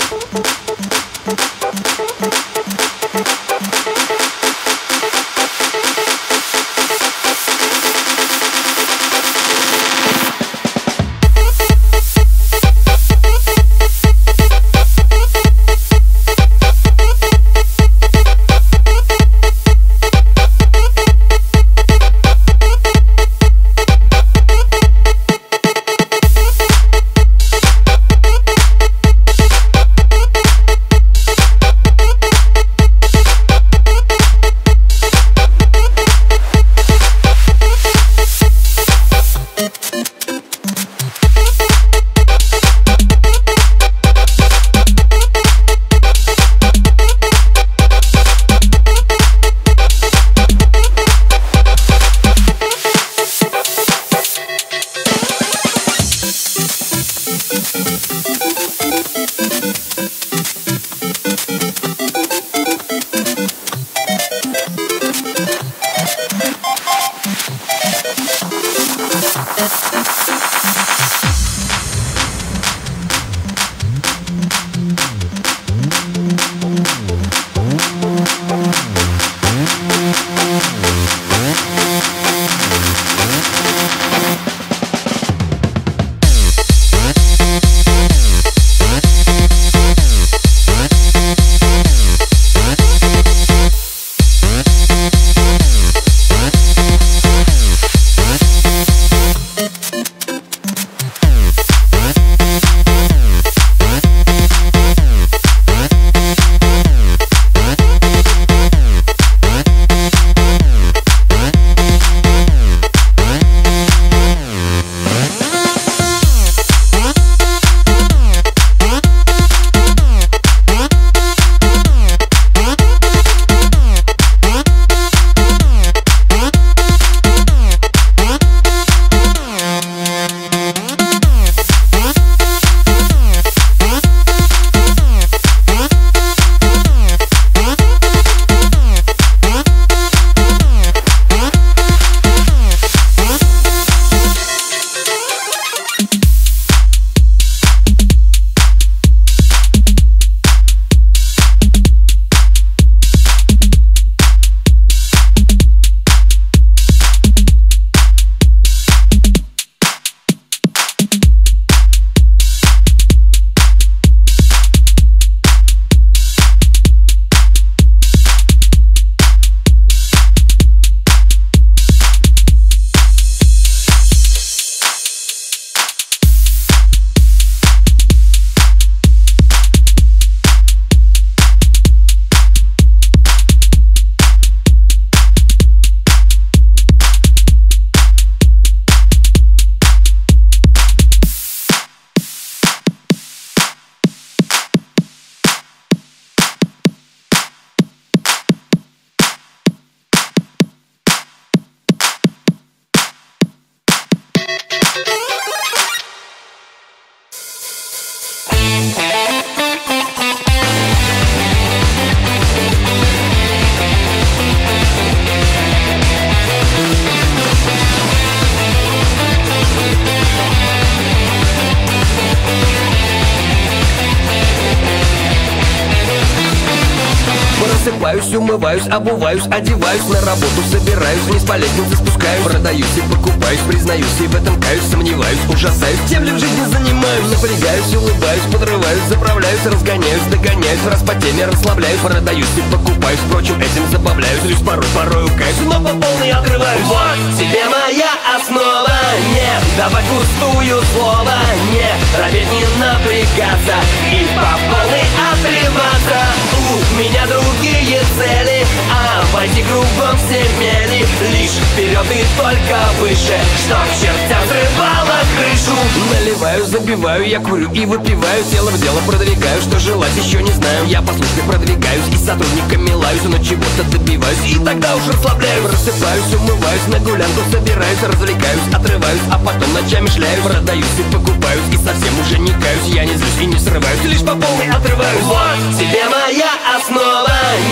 Просыпаюсь, умываюсь, обуваюсь, одеваюсь, на работу собираюсь, вниз по лестнице спускаюсь, продаюсь и покупаюсь, признаюсь и в этом каюсь, сомневаюсь, ужасаюсь, тем ли в жизни занимаюсь, напрягаюсь, улыбаюсь, подрываюсь, заправляюсь, разгоняюсь, догоняюсь, раз по теме расслабляюсь, продаюсь и покупаюсь, впрочем, этим забавляюсь, лишь порой укаюсь, но по полной отрываюсь. Вот тебе моя основа, не давать пустую слово, не робеть, не напрягаться и по полной отрываться. У меня другие цели, а пойти кругом все мели, лишь вперед и только выше, чтоб чертям взрывало крышу. Наливаю, забиваю, я курю и выпиваю, тело в дело продвигаю, что желать еще не знаю. Я послушно продвигаюсь и с сотрудниками лаюсь, но чего-то добиваюсь и тогда уж расслабляюсь. Просыпаюсь, умываюсь, на гулянку собираюсь, развлекаюсь, отрываюсь, а потом ночами шляюсь, продаюсь и покупаюсь и совсем уже не каюсь, я не злюсь и не срываюсь, лишь по полной отрываюсь. Вот тебе моя основа, не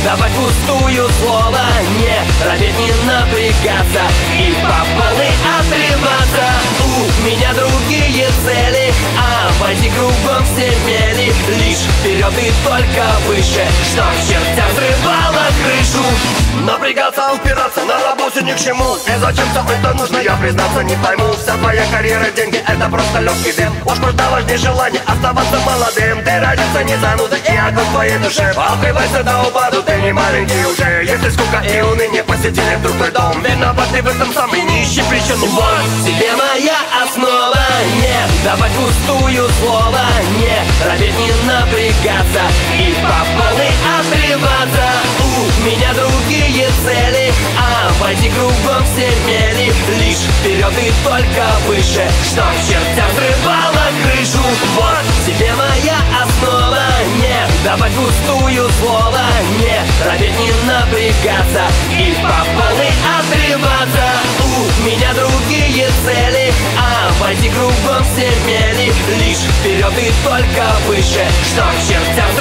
давать пустую слово, не робеть, не напрягаться и по полной отрываться. У меня другие цели, обойти кругом все мели, лишь вперед и только выше, чтоб чертям взрывало крышу. Напрягаться, упираться, на работе ни к чему. И зачем все это нужно, я признаться не пойму. Вся твоя карьера, деньги, это просто легкий дым. Уж куда важнее желание оставаться молодым. Ты родился не занудой, и огонь в твоей душе покрывайся до упаду, ты не маленький уже. Если скука и уныние посетили вдруг твой дом, виноват ты в этом самый нищий причинный. Вот тебе моя основа, не давать пустую слово, не робеть, не напрягаться и по полной отрываться. У меня другие цели, обойти кругом все мели, лишь вперед и только выше, чтоб чертям взрывало крышу. Вот тебе моя основа, не давать пустую слово, не робеть, не напрягаться и по полной отрываться. У меня другие цели, обойти кругом все мели, лишь вперед и только выше, чтоб чертям